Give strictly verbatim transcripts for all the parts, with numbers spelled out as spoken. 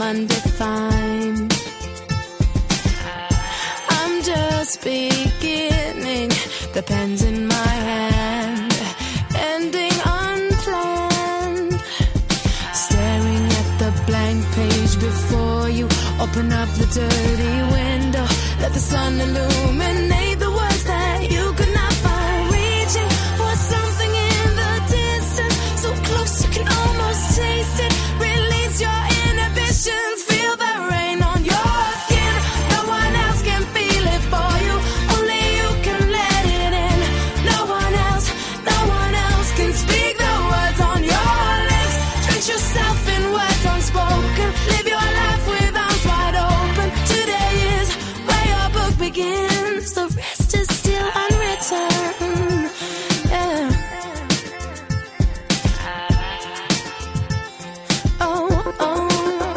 undefined. I'm just beginning, the pen's in my hand, ending unplanned. Staring at the blank page before you, open up the dirty window, let the sun illuminate the words that you could not find. Reaching for something in the distance, so close you can almost taste it. Release your inhibitions, feel the rain on your skin. No one else can feel it for you, only you can let it in. No one else, no one else can speak the words on your lips. Drench yourself in words unspoken, live your life with arms wide open. Today is where your book begins, the rest is still unwritten. Yeah. Oh, oh.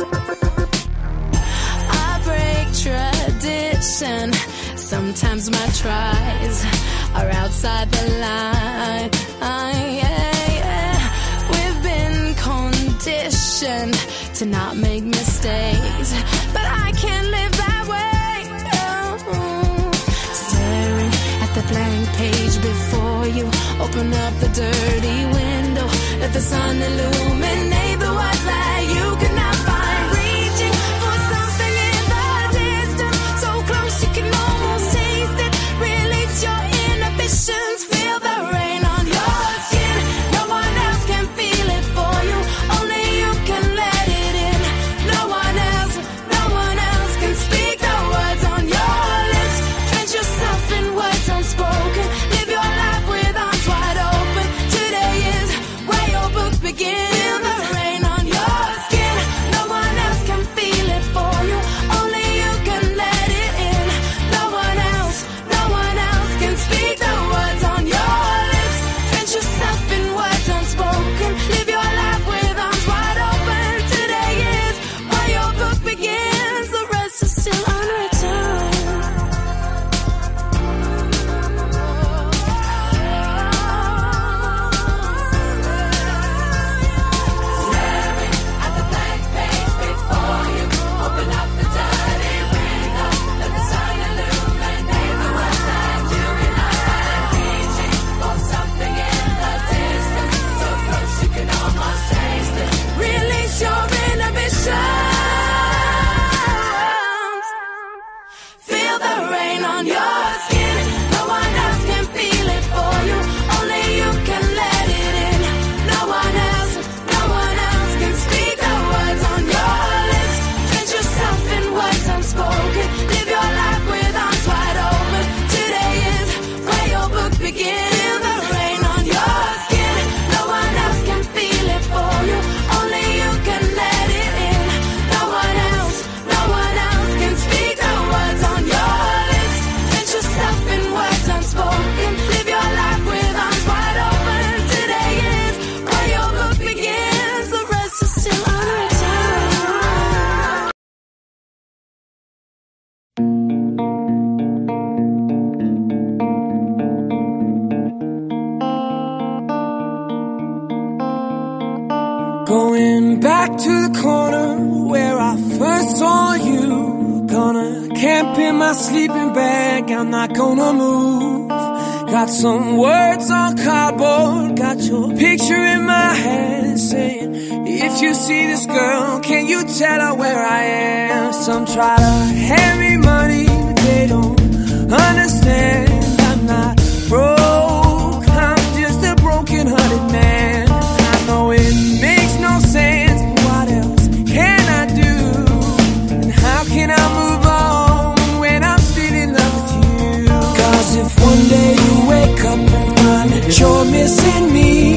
I break tradition, sometimes my tries are outside the line. Yeah, yeah. We've been conditioned to not make mistakes, but I can't live that way. Oh. Staring at the blank page before you, open up the dirty window, let the sun illuminate the words that you could not find. Reaching for something in the distance, so close you can almost taste it. Release your inhibitions, feel the rain on your skin. No one else can feel it for you, only you can let it in. No one else, no one else can speak the words on your lips. Drench yourself in words unspoken, live your life with arms wide open. Today is where your book begins. Feel the rain on your skin. No one else can feel it for you, only you can let it in. No one else, no one else can speak the words on your lips. Drench yourself in words unspoken, live your life with arms wide open. Today is where your book begins, the rest is still unwritten. Staring at the blank page before you, open up the dirty window, let the sun illuminate the words that you cannot find. Reaching for something in the distance, so close you can almost taste it. Release your inhibitions, feel the rain on your skin. No one else can feel it for you, only you can let it in. No one else, no one else can speak the words on your lips. Drench yourself in words unspoken, live your life with arms wide open. Today is where your book begins. Feel the rain on your skin. No one else can feel it for you, only you can let it in. No one else, no one else can speak the words on your lips. Drench yourself in words unspoken, live your life with arms wide open. Today is where your book begins, the rest is still unwritten. Going back to the corner where I first saw you. Gonna camp in my sleeping bag, I'm not gonna move. Got some words on cardboard, got your picture in my hand, saying, if you see this girl, can you tell her where I am? Some try to hand me money, but they don't understand. I'm not broke, I'm just a broken-hearted man. I know it makes no sense, but what else can I do? And how can I move on when I'm still in love with you? Cause if one day you wake up and find that you're missing me,